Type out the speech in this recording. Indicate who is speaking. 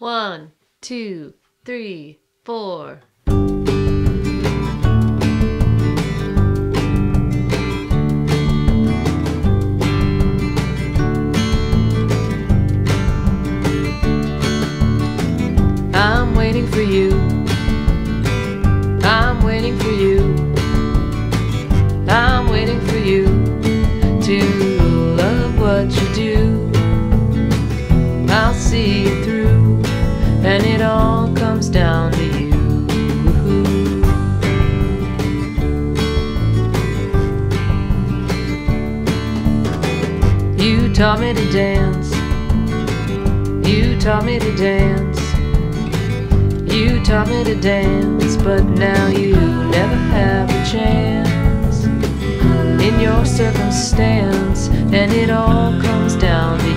Speaker 1: 1, 2, 3, 4. I'm waiting for you. I'm waiting for you. I'm waiting for you to love what you do. I'll see you through, and it all comes down to you. You taught me to dance. You taught me to dance. You taught me to dance, but now you never have a chance in your circumstance, and it all comes down to